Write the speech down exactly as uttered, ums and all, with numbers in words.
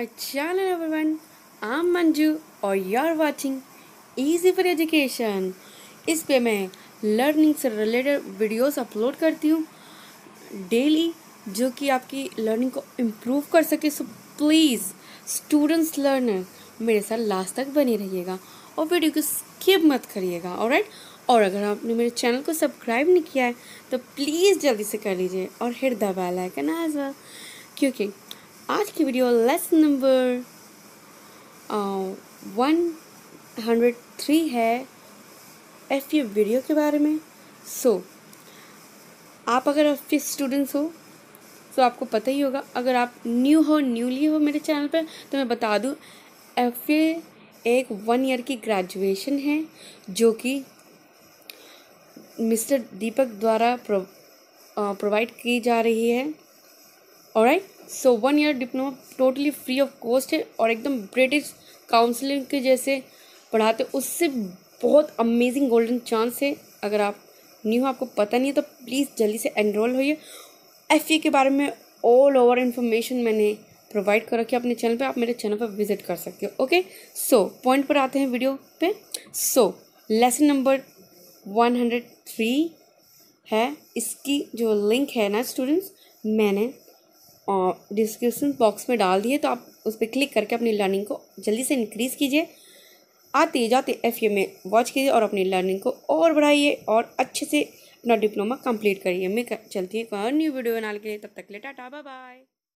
my channel everyone. I'm Manju और you're watching Easy for Education. इस पे मैं लर्निंग से रिलेटेड वीडियोस अपलोड करती हूँ डेली, जो कि आपकी लर्निंग को इम्प्रूव कर सके. सो प्लीज़ स्टूडेंट्स लर्नर मेरे साथ लास्ट तक बने रहिएगा और वीडियो को स्किप मत करिएगा. ऑलराइट. और अगर आपने मेरे चैनल को सब्सक्राइब नहीं किया है तो प्लीज़ जल्दी से कर लीजिए और hit the bell icon as well, क्योंकि आज की video lesson number one hundred three है एफ ए वीडियो के बारे में. सो so, आप अगर एफ ए स्टूडेंट्स हो तो आपको पता ही होगा. अगर आप न्यू हो न्यूली हो मेरे चैनल पर तो मैं बता दूं, एफ ए एक वन ईयर की ग्रेजुएशन है जो कि मिस्टर दीपक द्वारा प्रो प्रोवाइड की जा रही है. Alright. So one year diploma totally free of cost है और एकदम ब्रिटिश काउंसलिंग के जैसे पढ़ाते. उससे बहुत अमेजिंग गोल्डन चांस है. अगर आप न्यू हो, आपको पता नहीं है, तो प्लीज़ जल्दी से एनरोल होइए. एफ ए के बारे में ऑल ओवर इन्फॉर्मेशन मैंने प्रोवाइड कर रखी है अपने चैनल पे. आप मेरे चैनल पर विजिट कर सकते हो. ओके. सो पॉइंट पर आते हैं वीडियो पे. So lesson number one hundred three है. इसकी जो लिंक है ना स्टूडेंट्स, मैंने डिस्क्रिप्शन बॉक्स में डाल दी है, तो आप उस पर क्लिक करके अपनी लर्निंग को जल्दी से इंक्रीज़ कीजिए. आते जाते एफ ए में वॉच कीजिए और अपनी लर्निंग को और बढ़ाइए और अच्छे से अपना डिप्लोमा कंप्लीट करिए. मैं चलती है न्यू वीडियो बनाने के लिए. तब तक ले टाटा बाय बाय.